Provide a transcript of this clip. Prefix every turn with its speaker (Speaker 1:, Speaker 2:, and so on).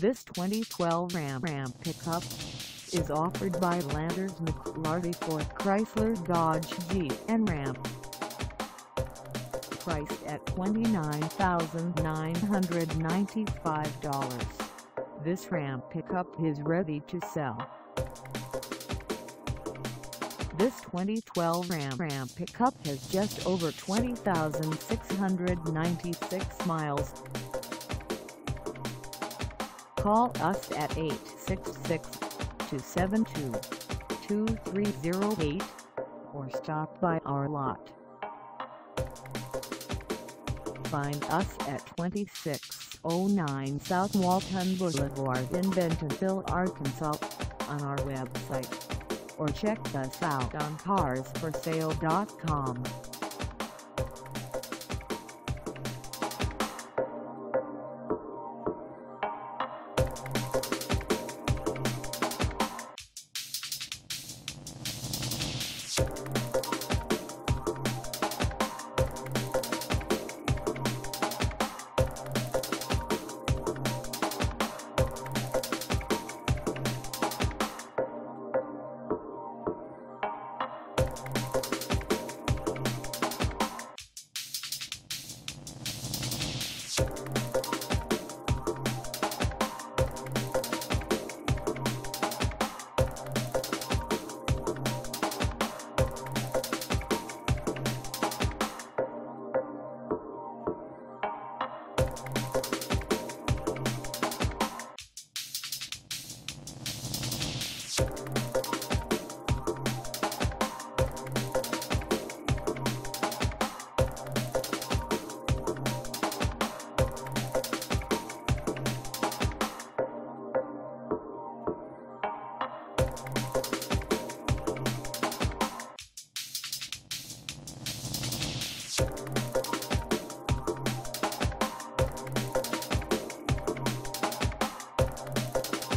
Speaker 1: This 2012 Ram pickup is offered by Landers McLarty Ford Chrysler Dodge Jeep and Ram. Priced at $29,995, this Ram pickup is ready to sell. This 2012 Ram pickup has just over 20,696 miles. Call us at 866-272-2308 or stop by our lot. Find us at 2609 South Walton Boulevard in Bentonville, Arkansas, on our website, or check us out on carsforsale.com.